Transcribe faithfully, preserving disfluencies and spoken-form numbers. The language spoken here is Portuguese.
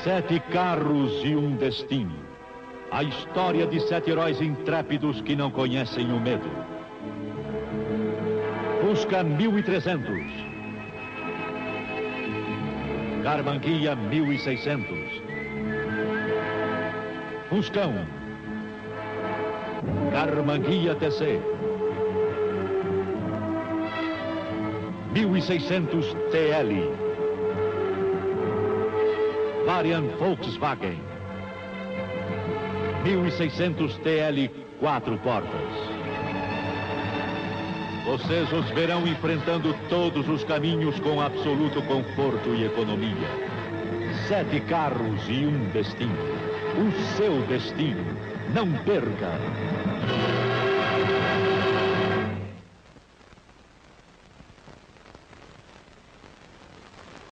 Sete carros e um destino. A história de sete heróis intrépidos que não conhecem o medo. Fusca mil e trezentos. Carmanguia mil e seiscentos. Fuscão. Carmanguia T C. mil e seiscentos T L. Variant Volkswagen. mil e seiscentos T L quatro portas. Vocês os verão enfrentando todos os caminhos com absoluto conforto e economia. Sete carros e um destino. O seu destino. Não perca!